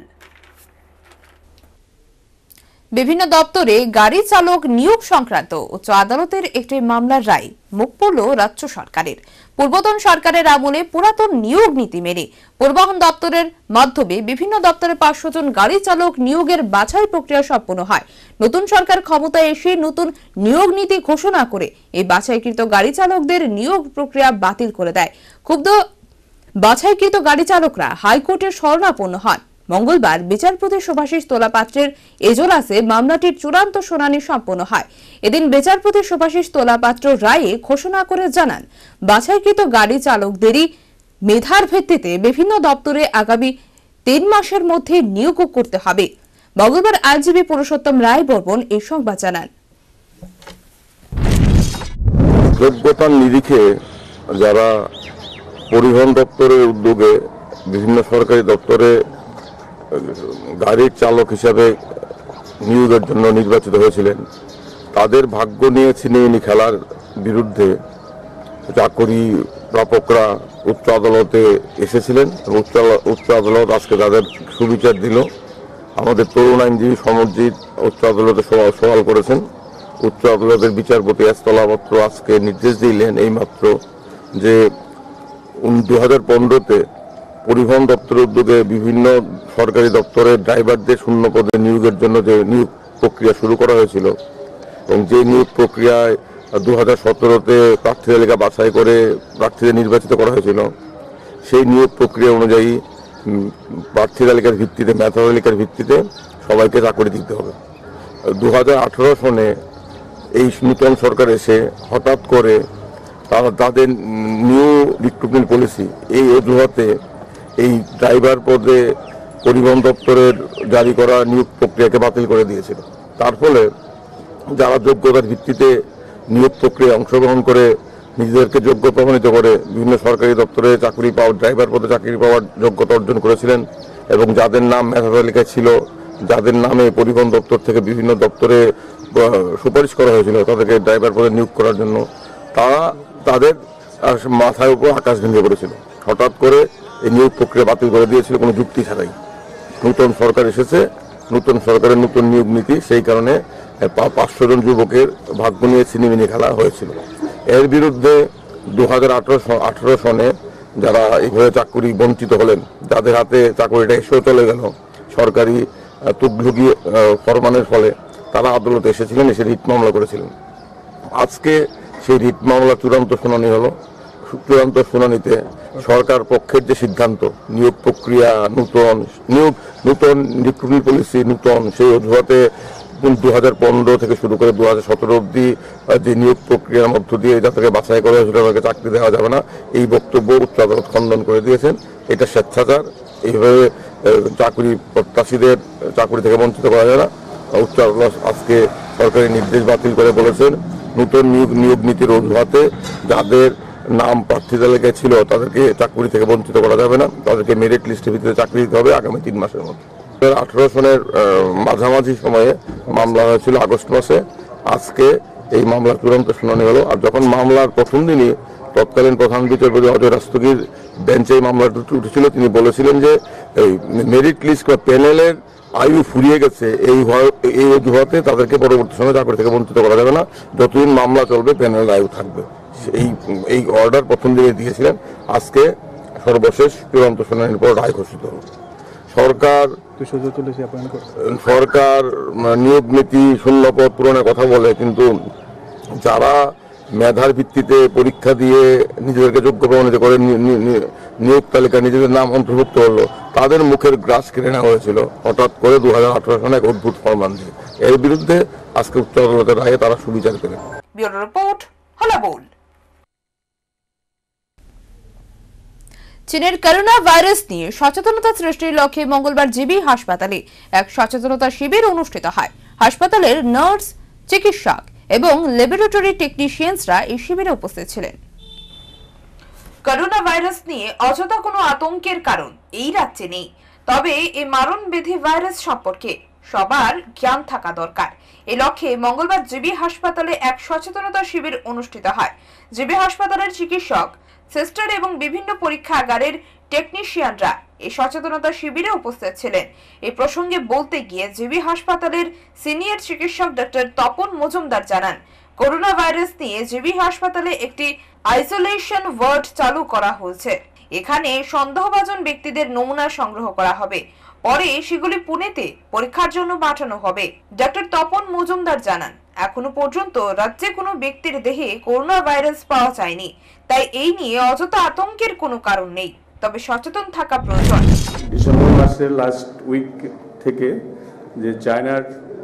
বিভিন্ন দপ্তরে গাড়ি চালক নিয়োগ সংক্রান্ত উচ্চ আদালতের একটি মামলার রায় মুখ পড়ল রাজ্য সরকারের। পূর্বতন সরকারের আমলে পুরাতন নিয়োগ নীতি মেনে পরিবহন দপ্তরের মাধ্যমে বিভিন্ন দপ্তরে পাঁচশো জন গাড়ি চালক নিয়োগের বাছাই প্রক্রিয়া সম্পন্ন হয়। নতুন সরকার ক্ষমতায় এসে নতুন নিয়োগ নীতি ঘোষণা করে এই বাছাইকৃত গাড়ি চালকদের নিয়োগ প্রক্রিয়া বাতিল করে দেয়। ক্ষুব্ধ বাছাইকৃত গাড়ি চালকরা হাইকোর্টের শরণাপন্ন হন। মঙ্গলবার বিচারপতি শুভাশিস তোলাপাত্রের এজলাসে মামলাটির চূড়ান্ত শুনানি সম্পন্ন হয়। এদিন বিচারপতি শুভাশিস তোলাপাত্র রায়ে ঘোষণা করে জানান, বাছাইকৃত গাড়ি চালকদেরই মেধার ভিত্তিতে বিভিন্ন দপ্তরে আগামী তিন মাসের মধ্যে নিয়োগ করতে হবে। মঙ্গলবার আইনজীবী পুরুষোত্তম রায় বর্মন এই সংবাদ জানান। যোগ্যতার নিরিখে যারা পরিবহন দপ্তরের উদ্যোগে বিভিন্ন সরকারি দপ্তরে গাড়ির চালক হিসাবে নিয়োগের জন্য নির্বাচিত হয়েছিলেন, তাদের ভাগ্য নিয়ে ছিনিমিনি খেলার বিরুদ্ধে চাকরি প্রাপকরা উচ্চ আদালতে এসেছিলেন। উচ্চ আদালত আজকে তাদের সুবিচার দিল। আমাদের তরুণ আইনজীবী সমরজিৎ উচ্চ আদালতে সওয়াল করেছেন। উচ্চ আদালতের বিচারপতি এস তোলাপাত্র আজকে নির্দেশ দিলেন এইমাত্র যে দু হাজার পনেরোতে পরিবহন দপ্তরের উদ্যোগে বিভিন্ন সরকারি দপ্তরের ড্রাইভারদের শূন্য পদে নিয়োগের জন্য যে নিয়োগ প্রক্রিয়া শুরু করা হয়েছিল এবং যে নিয়োগ প্রক্রিয়ায় দু হাজার সতেরোতে প্রার্থী তালিকা বাছাই করে প্রার্থীদের নির্বাচিত করা হয়েছিল, সেই নিয়োগ প্রক্রিয়া অনুযায়ী প্রার্থী তালিকার ভিত্তিতে মেধা তালিকার ভিত্তিতে সবাইকে চাকরি দিতে হবে। দু হাজার আঠেরো সনে এই নূতন সরকার এসে হঠাৎ করে তারা তাদের নিউ রিক্রুটমেন্ট পলিসি এই অজুহাতে এই ড্রাইভার পদে পরিবহন দপ্তরের জারি করা নিয়োগ প্রক্রিয়াকে বাতিল করে দিয়েছিল। তার ফলে যারা যোগ্যতার ভিত্তিতে নিয়োগ প্রক্রিয়ায় অংশগ্রহণ করে নিজেদেরকে যোগ্য প্রমাণিত করে বিভিন্ন সরকারি দপ্তরে চাকরি পাওয়ার ড্রাইভার পদে চাকরি পাওয়ার যোগ্যতা অর্জন করেছিলেন এবং যাদের নাম মেধা তালিকায় ছিল, যাদের নামে পরিবহন দপ্তর থেকে বিভিন্ন দপ্তরে সুপারিশ করা হয়েছিল তাদেরকে ড্রাইভার পদে নিয়োগ করার জন্য, তারা তাদের মাথার উপর আকাশ ভেঙে পড়েছিল। হঠাৎ করে এই নিয়োগ প্রক্রিয়া বাতিল করে দিয়েছিল কোনো যুক্তি ছাড়াই। নূতন সরকার এসেছে, নূতন সরকারের নতুন নিয়োগ নীতি, সেই কারণে পাঁচশো জন যুবকের ভাগ্য নিয়ে ছিনিমিনি খেলা হয়েছিল। এর বিরুদ্ধে দু হাজার আঠারো আঠারো সনে যারা এইভাবে চাকরি বঞ্চিত হলেন, যাদের হাতে চাকরিটা এসেও চলে গেল সরকারি তুগলুকি ফরমানের ফলে, তারা আদালতে এসেছিলেন, এসে রিট মামলা করেছিলেন। আজকে সেই রিট মামলা চূড়ান্ত শুনানি হলো। চূড়ান্ত শুনানিতে সরকার পক্ষের যে সিদ্ধান্ত, নিয়োগ প্রক্রিয়া নূতন, নিয়োগ নূতন রিক্রুটমেন্ট পলিসি নূতন, সেই অজুহাতে দু হাজার পনেরো থেকে শুরু করে দু হাজার সতেরো অব্দি যে নিয়োগ প্রক্রিয়ার মধ্য দিয়ে যাদেরকে বাছাই করা হয়েছিল তাদেরকে চাকরি দেওয়া যাবে না, এই বক্তব্য উচ্চ আদালত খণ্ডন করে দিয়েছেন। এটা স্বেচ্ছাচার, এইভাবে চাকরি প্রত্যাশীদের চাকরি থেকে বঞ্চিত করা যায় না। উচ্চ আদালত আজকে সরকারি নির্দেশ বাতিল করে বলেছেন নূতন নিয়োগ নিয়োগ নীতির অজুহাতে যাদের নাম প্রার্থী তালিকায় ছিল তাদেরকে চাকরি থেকে বঞ্চিত করা যাবে না, তাদেরকে মেরিট লিস্টের ভিত্তিতে চাকরি দিতে হবে আগামী তিন মাসের মধ্যে। আঠারো সনের মাঝামাঝি সময়ে মামলা হয়েছিল আগস্ট মাসে, আজকে এই মামলা চূড়ান্ত শুনানি হলো। আর যখন মামলার প্রথম দিনই তৎকালীন প্রধান বিচারপতি অজয় রাস্তগীর বেঞ্চে এই মামলাটি উঠেছিল, তিনি বলেছিলেন যে এই মেরিট লিস্ট বা প্যানেলের আয়ু ফুরিয়ে গেছে, এই এই অজুহাতে তাদেরকে পরবর্তী সময় চাকরি থেকে বঞ্চিত করা যাবে না, যতদিন মামলা চলবে প্যানেলের আয়ু থাকবে। এই এই অর্ডার প্রথম দিনে দিয়েছিলেন, আজকে সর্বশেষ চূড়ান্ত শুনানির পর রায় ঘোষিত হল। সরকার সরকার নিয়োগ নীতি শূন্য পদ পূরণের কথা বলে, কিন্তু যারা মেধার ভিত্তিতে পরীক্ষা দিয়ে নিজেদেরকে যোগ্য প্রমাণিত করে নিয়োগ তালিকা নিজেদের নাম অন্তর্ভুক্ত হলো, তাদের মুখের গ্রাস কেড়ে নেওয়া হয়েছিল হঠাৎ করে দু হাজার আঠারো সনে এক অদ্ভুত ফরমান দিয়ে। এর বিরুদ্ধে আজকে উচ্চ আদালতের রায়ে তারা সুবিচার পেলেন। ব্যুরো রিপোর্ট, হলা বোল। চীনের করোনা ভাইরাস নিয়ে সচেতনতা সৃষ্টির লক্ষ্যে মঙ্গলবার জিবি হাসপাতালে এক সচেতনতা শিবির অনুষ্ঠিত হয়। হাসপাতালের নার্স, চিকিৎসক এবং ল্যাবরেটরি টেকনিশিয়ানসরা এই শিবিরে উপস্থিত ছিলেন। করোনা ভাইরাস নিয়ে অযথা কোনো আতঙ্কের কারণ এই রাজ্যে নেই, তবে এই মারণবেধি ভাইরাস সম্পর্কে সবার জ্ঞান থাকা দরকার। এই লক্ষ্যে মঙ্গলবার জিবি হাসপাতালে এক সচেতনতা শিবির অনুষ্ঠিত হয়। জিবি হাসপাতালের চিকিৎসক, সিস্টার এবং বিভিন্ন পরীক্ষাগারের টেকনিশিয়ানরা এই সচেতনতা শিবিরে উপস্থিত ছিলেন। এই প্রসঙ্গে বলতে গিয়ে জিবি হাসপাতালের সিনিয়র চিকিৎসক ডক্টর তপন মজুমদার জানান, করোনা ভাইরাস নিয়ে জিবি হাসপাতালে একটি আইসোলেশন ওয়ার্ড চালু করা হয়েছে। এখানে সন্দেহভাজন ব্যক্তিদের নমুনা সংগ্রহ করা হবে, পরে সেগুলি পুনেতে পরীক্ষার জন্য পাঠানো হবে। ডক্টর তপন মজুমদার জানান, এখনো পর্যন্ত রাজ্যে কোনো ব্যক্তির দেহে করোনা ভাইরাস পাওয়া যায়নি, তাই এই নিয়ে অযথা আতঙ্কের কোনো কারণ নেই, তবে সচেতন থাকা প্রয়োজন। ডিসেম্বর মাসের লাস্ট উইক থেকে যে চায়নার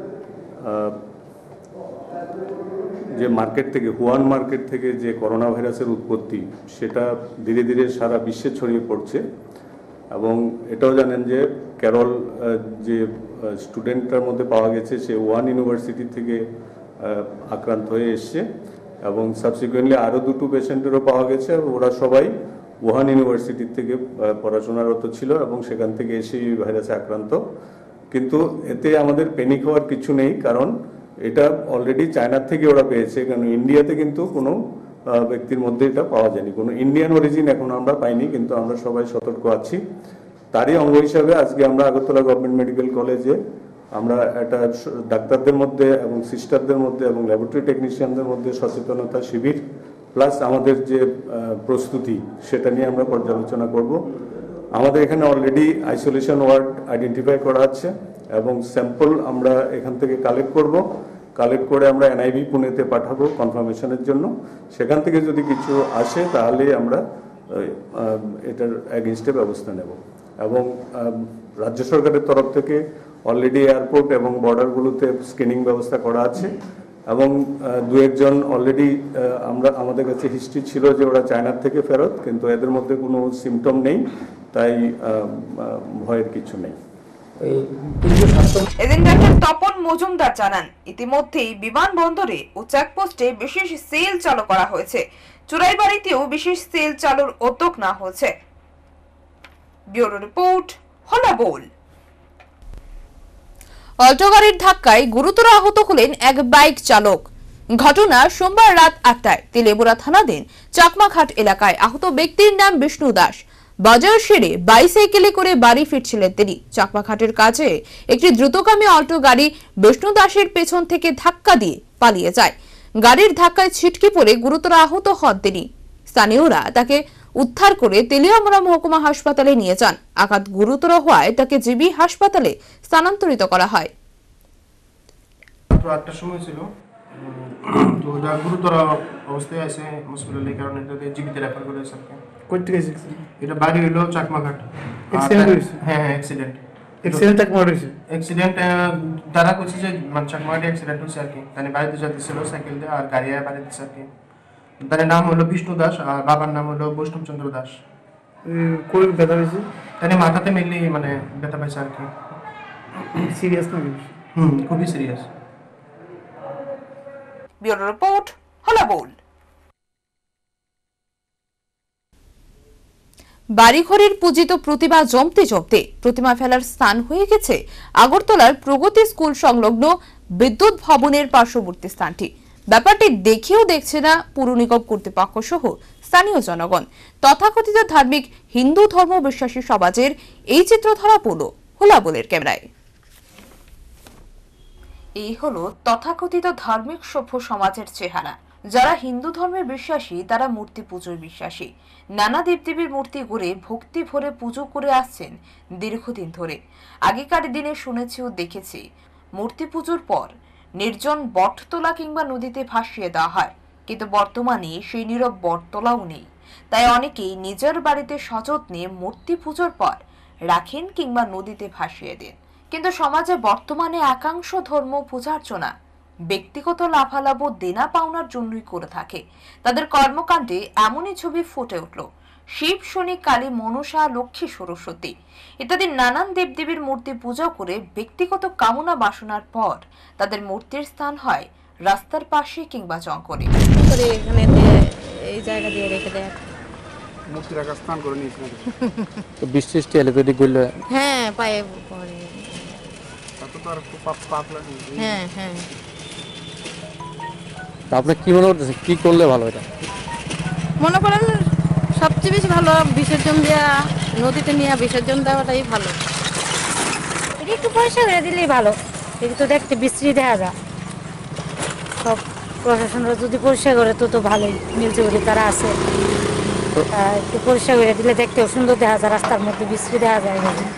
যে মার্কেট থেকে হুয়ান মার্কেট থেকে যে করোনা ভাইরাসের উৎপত্তি, সেটা ধীরে ধীরে সারা বিশ্বে ছড়িয়ে পড়ছে। এবং এটাও জানেন যে কেরল যে স্টুডেন্টটার মধ্যে পাওয়া গেছে, সে ওয়ান ইউনিভার্সিটি থেকে আক্রান্ত হয়ে এসছে এবং সাবসিকুয়েন্টলি আরও দুটো পেশেন্টেরও পাওয়া গেছে। ওরা সবাই ওহান ইউনিভার্সিটি থেকে পড়াশোনারত ছিল এবং সেখান থেকে এসে এই ভাইরাসে আক্রান্ত। কিন্তু এতে আমাদের প্যানিক হওয়ার কিছু নেই, কারণ এটা অলরেডি চায়নার থেকে ওরা পেয়েছে, কারণ ইন্ডিয়াতে কিন্তু কোনো ব্যক্তির মধ্যে এটা পাওয়া যায়নি, কোনো ইন্ডিয়ান অরিজিন এখন আমরা পাইনি, কিন্তু আমরা সবাই সতর্ক আছি। তারই অঙ্গ হিসাবে আজকে আমরা আগরতলা গভর্নমেন্ট মেডিকেল কলেজে আমরা একটা ডাক্তারদের মধ্যে এবং সিস্টারদের মধ্যে এবং ল্যাবরেটরি টেকনিশিয়ানদের মধ্যে সচেতনতা শিবির প্লাস আমাদের যে প্রস্তুতি সেটা নিয়ে আমরা পর্যালোচনা করব। আমাদের এখানে অলরেডি আইসোলেশন ওয়ার্ড আইডেন্টিফাই করা আছে এবং স্যাম্পল আমরা এখান থেকে কালেক্ট করব। কালেক্ট করে আমরা এনআইভি পুনেতে পাঠাবো কনফার্মেশনের জন্য। সেখান থেকে যদি কিছু আসে তাহলে আমরা এটার এগেইনস্টে ব্যবস্থা নেব। এবং রাজ্য সরকারের তরফ থেকে অলরেডি এয়ারপোর্ট এবং বর্ডারগুলোতে স্ক্রিনিং ব্যবস্থা করা আছে এবং দু একজন অলরেডি আমরা আমাদের কাছে হিস্ট্রি ছিল যে ওরা চায়নার থেকে ফেরত, কিন্তু এদের মধ্যে কোনো সিমটম নেই, তাই ভয়ের কিছু নেই। এদিন ডাক্তার তপন মজুমদার জানান, ইতিমধ্যেই বিমানবন্দরে ও চেকপোস্টে বিশেষ সেল চালু করা হয়েছে। চুরাইবাড়িতেও বিশেষ সেল চালুর উদ্যোগ নেওয়া হয়েছে। ব্যুরো রিপোর্ট, হলা বোল। অল্টো গাড়ির ধাক্কায় গুরুতর আহত হলেন এক বাইক চালক। ঘটনা সোমবার রাত আটটায় তেলেবুড়া থানাধীন চাকমাঘাট এলাকায়। আহত ব্যক্তির নাম বিষ্ণু দাস। বাজার সেরে বাইসাইকেলে করে বাড়ি ফিরছিলেন তিনি। চাকমাঘাটের কাছে একটি দ্রুতগামী অল্টো গাড়ি বিষ্ণু দাসের পেছন থেকে ধাক্কা দিয়ে পালিয়ে যায়। গাড়ির ধাক্কায় ছিটকে পড়ে গুরুতর আহত হন তিনি। স্থানীয়রা তাকে উদ্ধার করে তেলিয়ামুড়া মহকুমা হাসপাতালে নিয়ে যান। আঘাত গুরুতর হওয়ায় তাকে জিবি হাসপাতালে স্থানান্তরিত করা হয়। আটটার সময় ছিল, তো যা গুরুতর অবস্থায় আছে হসপিটালে, কারণ এটাতে জীবিত রেফার করে স্যারকে। কই থেকে এসেছে? এটা বাড়ি হলো চাকমাঘাট। অ্যাক্সিডেন্ট হয়েছে? হ্যাঁ হ্যাঁ অ্যাক্সিডেন্ট। অ্যাক্সিডেন্ট চাকমাঘাট হয়েছে? অ্যাক্সিডেন্ট তারা কইছে যে মানে চাকমাঘাটে অ্যাক্সিডেন্ট হয়েছে আর কি। মানে বাড়িতে যাচ্ছিল সাইকেল দিয়ে, আর গাড়ি আয় বাড়িতে আর কি। তার নাম হলো বিষ্ণু দাস আর বাবার নাম হলো বৈষ্ণব চন্দ্র দাস। কই ব্যথা হয়েছে? তাহলে মাথাতে মেনলি মানে ব্যথা পাইছে আর কি। সিরিয়াস না? হুম, খুবই সিরিয়াস। ব্যুরো রিপোর্ট, হলা বোল। বাড়িঘরের পূজিত প্রতিমা জমতে জমতে প্রতিমা ফেলার স্থান হয়ে গেছে আগরতলার প্রগতি স্কুল সংলগ্ন বিদ্যুৎ ভবনের পার্শ্ববর্তী স্থানটি। ব্যাপারটি দেখেও দেখছে না পুর নিগম কর্তৃপক্ষ সহ স্থানীয় জনগণ। তথাকথিত ধার্মিক হিন্দু ধর্ম বিশ্বাসী সমাজের এই চিত্র ধরা পড়ল হলা বোলের ক্যামেরায়। এই হলো তথাকথিত ধার্মিক সভ্য সমাজের চেহারা। যারা হিন্দু ধর্মে বিশ্বাসী তারা মূর্তি পুজোয় বিশ্বাসী। নানা দেবদেবীর মূর্তি গড়ে ভক্তি ভরে পুজো করে আসছেন দীর্ঘদিন ধরে। আগেকার দিনে শুনেছি ও দেখেছি মূর্তি পুজোর পর নির্জন বটতলা কিংবা নদীতে ভাসিয়ে দেওয়া হয়, কিন্তু বর্তমানে সেই নীরব বটতলাও নেই। তাই অনেকেই নিজের বাড়িতে সযত্নে মূর্তি পুজোর পর রাখেন কিংবা নদীতে ভাসিয়ে দেন। কিন্তু সমাজে বর্তমানে একাংশ ধর্ম পূজার্চনা ব্যক্তিগত লাভালাভ ও দেনা পাওনার জন্যই করে থাকে। তাদের কর্মকাণ্ডে এমনই ছবি ফুটে উঠল। শিব, শনি, কালী, মনসা, লক্ষ্মী, সরস্বতী ইত্যাদি নানান দেবদেবীর মূর্তি পূজা করে ব্যক্তিগত কামনা বাসনার পর তাদের মূর্তির স্থান হয় রাস্তার পাশে কিংবা জঙ্গলে। এই জায়গা দিয়ে রেখে দেয় মূর্তি রাখার স্থান করে নিয়েছিল। তো বৃষ্টি টিষ্টি এলে যদি গইলে হ্যাঁ পায়ে পড়ে। তত তো আর খুব পাপ পাপ লাগে। হ্যাঁ হ্যাঁ। তা আপনি কি মনে করতেছেন কি করলে ভালো এটা? মনে করেন সবচেয়ে বেশি ভালো বিসর্জন দেওয়া, নদীতে নিয়ে বিসর্জন দেওয়াটাই ভালো। এটা একটু পরিষ্কার করে দিলেই ভালো। এটা তো দেখতে বিশ্রী দেখা যায়। সব প্রশাসনরা যদি পরিষ্কার করে তো তো ভালোই। মিউনিসিপালিটি তারা আছে, একটু পরিষ্কার করে দিলে দেখতেও সুন্দর দেখা যায়। রাস্তার মধ্যে বিশ্রী দেখা যায়।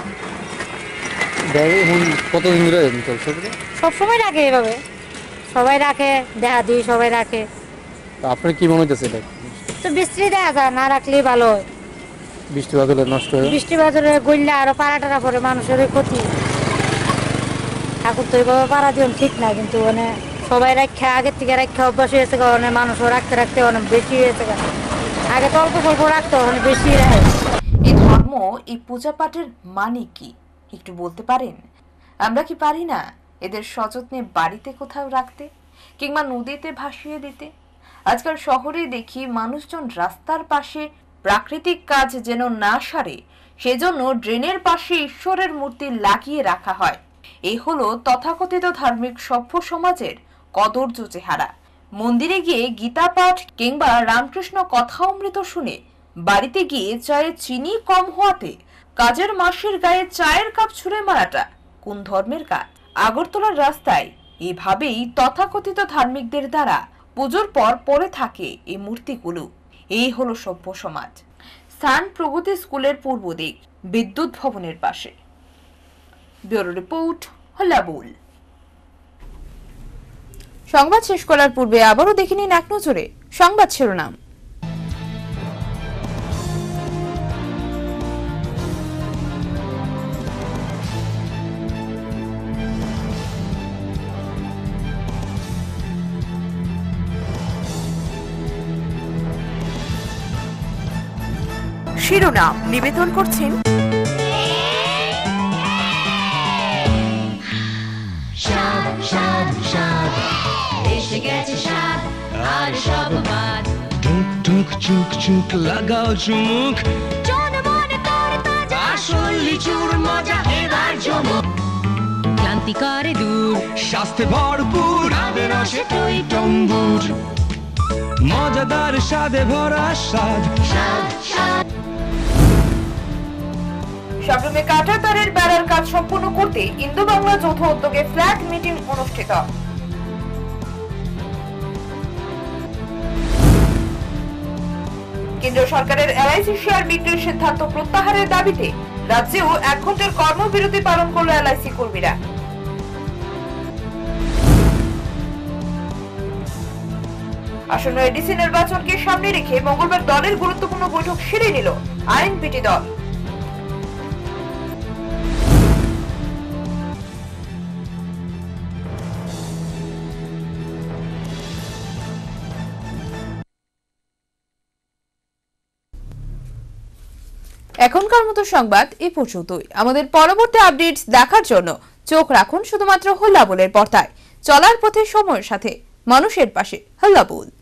কতদিন ধরে চলছে? সবসময় রাখে এভাবে, সবাই রাখে, দেখা দিই সবাই রাখে। আপনার কি মনে হচ্ছে এটা? তো বৃষ্টি দেখা যায়, না রাখলেই ভালো হয়। বৃষ্টি বাদলে নষ্ট হয়, বৃষ্টি বাদলে গইলে আরো পাড়া টাড়া পরে মানুষের ক্ষতি। ঠাকুর তো এইভাবে পাড়া দিও ঠিক না, কিন্তু মানে সবাই রাখা আগের থেকে রাখা অভ্যাস হয়েছে, কারণে মানুষও রাখতে রাখতে অনেক বেশি হয়েছে। আগে তো অল্প স্বল্প রাখতো, অনেক বেশি রাখে। এই ধর্ম, এই পূজা পাঠের মানে কি একটু বলতে পারেন? আমরা কি পারি না এদের সযত্নে বাড়িতে কোথাও রাখতে কিংবা নদীতে ভাসিয়ে দিতে? আজকাল শহরে দেখি মানুষজন রাস্তার পাশে প্রাকৃতিক কাজ যেন না সারে সেজন্য ড্রেনের পাশে ঈশ্বরের মূর্তি লাগিয়ে রাখা হয়। এই হলো তথাকথিত ধার্মিক সভ্য সমাজের কদর্য চেহারা। মন্দিরে গিয়ে গীতা পাঠ কিংবা রামকৃষ্ণ কথা অমৃত শুনে বাড়িতে গিয়ে চায়ে চিনি কম হওয়াতে কাজের মাসির গায়ে চায়ের কাপ ছুঁড়ে মারাটা কোন ধর্মের কাজ? আগরতলার রাস্তায় এভাবেই তথাকথিত ধার্মিকদের দ্বারা পুজোর পর পড়ে থাকে এই মূর্তিগুলো। এই হলো সভ্য সমাজ। স্থান প্রগতি স্কুলের পূর্ব দিক, বিদ্যুৎ ভবনের পাশে। ব্যুরো রিপোর্ট, হলা বোল। সংবাদ শেষ করার পূর্বে আবারও দেখে নিন এক নজরে সংবাদ শিরোনাম। শিরোনাম নিবেদন করছেন স্বাদ স্বাদ স্বাদ এসে গেছে স্বাদ আর সব বাদ ঢুক ঢুক চুক চুক লাগাও চুমুক জনমনে তোর তাজা আসল লিচুর মজা এবার জমুক ক্লান্তি করে দূর স্বাস্থ্যে ভরপুর আদে রসে টই টম্বুর মজাদার স্বাদে ভরা স্বাদ স্বাদ স্বাদ। শাবরুমে কাটা তারের বেড়ার কাজ সম্পন্ন করতে ইন্দো বাংলা যৌথ উদ্যোগে ফ্ল্যাগ মিটিং অনুষ্ঠিত। কেন্দ্র সরকারের এলআইসি শেয়ার বিক্রির সিদ্ধান্ত প্রত্যাহারের দাবিতে রাজ্যেও এক ঘন্টার কর্মবিরতি পালন করল এলআইসি কর্মীরা। আসন্ন এডিসি নির্বাচনকে সামনে রেখে মঙ্গলবার দলের গুরুত্বপূর্ণ বৈঠক সেরে নিল আইএনপিটি দল। এখনকার মতো সংবাদ এ পর্যন্তই। আমাদের পরবর্তী আপডেটস দেখার জন্য চোখ রাখুন শুধুমাত্র হল্লাবলের পর্দায়। চলার পথে সময়ের সাথে মানুষের পাশে হল্লাবল।